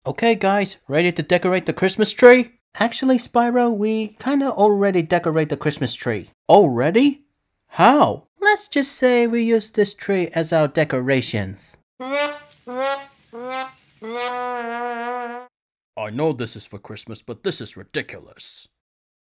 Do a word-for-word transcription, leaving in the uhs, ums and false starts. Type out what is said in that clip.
Okay guys, ready to decorate the Christmas tree? Actually, Spyro, we kinda already decorate the Christmas tree. Already? How? Let's just say we use this tree as our decorations. I know this is for Christmas, but this is ridiculous.